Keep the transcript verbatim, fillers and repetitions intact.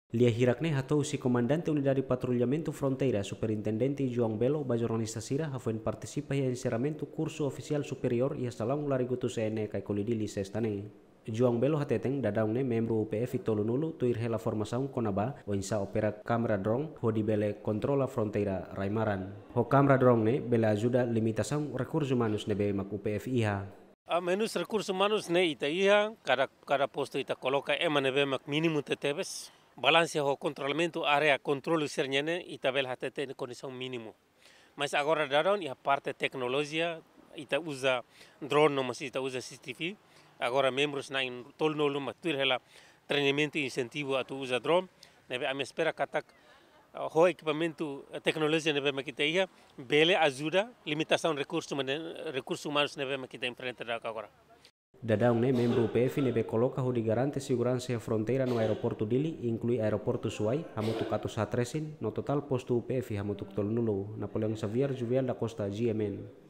Lia hirakne hatou si comandante unidade de patrulhamento fronteira, superintendente João Belo, ba jornalista Sira, hafen participa em encerramento curso oficial superior e salão larigutu cene kai kolidili sestane. João Belo hateteng dadaune membro U P F tolunulu tuir hela formação konaba o insa opera câmara drone ho di bele controla fronteira Raimaran. Ho câmara drone ne bele ajuda limitação recursos humanos nebe mak U P F iha. A menos recursos humanos ne ita iha, cada cada posto ita coloca ema nebe mak mínimo tetebes. Balance o controlamento área controle sernyene ita bel hatete em condição mínimo. Mas agora daron e a parte tecnologia ita usa drone no mas ita usa C C T V. Agora membros na in tolnolu matur hela treinamento e incentivo a tu usa drone. Nebe a me espera katak ho equipamento tecnologia nebe makita ia bele ajuda limitação recursos recursos humanos nebe makita enfrentar agora. Dadang ne membro U P F nebe coloca ho di garante segurança e fronteira no aeroporto Dili, inclui aeroporto Suai, hamutu katus hatresin, no total posto U P F hamutu tolnulu, Napoleão Xavier Juvial da Costa G M N.